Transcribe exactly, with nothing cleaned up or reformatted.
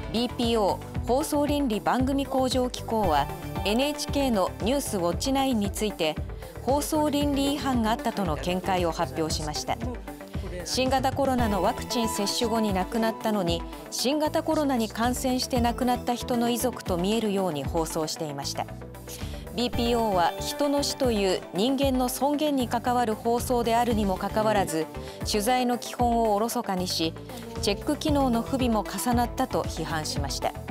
ビーピーオー 放送倫理番組向上機構は エヌエイチケー のニュースウォッチナインについて放送倫理違反があったとの見解を発表しました。新型コロナのワクチン接種後に亡くなったのに、新型コロナに感染して亡くなった人の遺族と見えるように放送していました。ビーピーオー は人の死という人間の尊厳に関わる放送であるにもかかわらず、取材の基本をおろそかにし、チェック機能の不備も重なったと批判しました。